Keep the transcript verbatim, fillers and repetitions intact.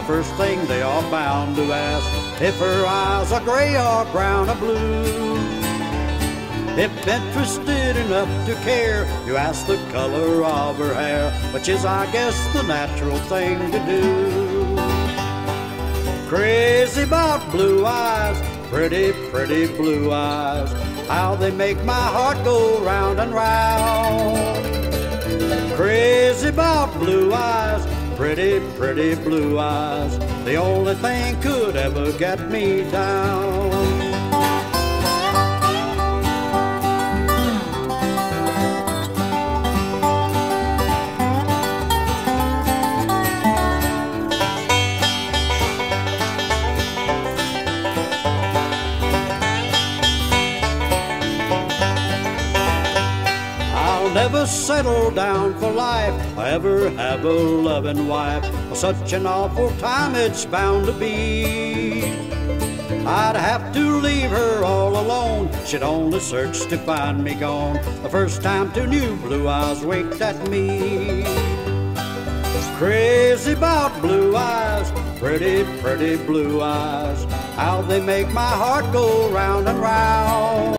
the first thing they are bound to ask if her eyes are gray or brown or blue. If interested enough to care, you ask the color of her hair, which is, I guess, the natural thing to do. Crazy about blue eyes, pretty, pretty blue eyes, how they make my heart go round and round. Crazy about blue eyes, pretty, pretty blue eyes, the only thing could ever get me down. Never settle down for life, or ever have a loving wife. Such an awful time it's bound to be. I'd have to leave her all alone, she'd only search to find me gone the first time two new blue eyes winked at me. Crazy about blue eyes, pretty, pretty blue eyes, how they make my heart go round and round.